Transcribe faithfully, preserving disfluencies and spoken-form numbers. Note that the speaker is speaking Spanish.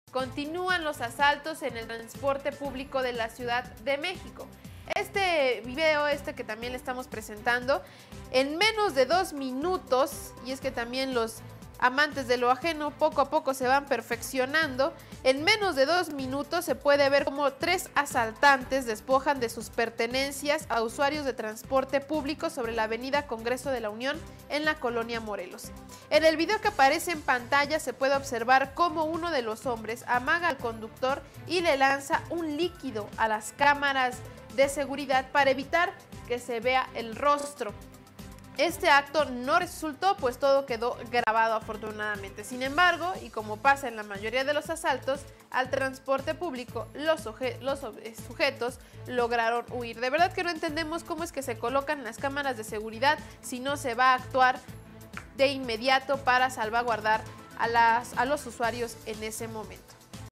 Continúan los asaltos en el transporte público de la Ciudad de México. Este video, este que también le estamos presentando, en menos de dos minutos, y es que también los amantes de lo ajeno poco a poco se van perfeccionando, en menos de dos minutos se puede ver cómo tres asaltantes despojan de sus pertenencias a usuarios de transporte público sobre la avenida Congreso de la Unión en la colonia Morelos. En el video que aparece en pantalla se puede observar cómo uno de los hombres amaga al conductor y le lanza un líquido a las cámaras de seguridad para evitar que se vea el rostro. Este acto no resultó, pues todo quedó grabado afortunadamente. Sin embargo, y como pasa en la mayoría de los asaltos al transporte público, los, los sujetos lograron huir. De verdad que no entendemos cómo es que se colocan las cámaras de seguridad si no se va a actuar de inmediato para salvaguardar a, las, a los usuarios en ese momento.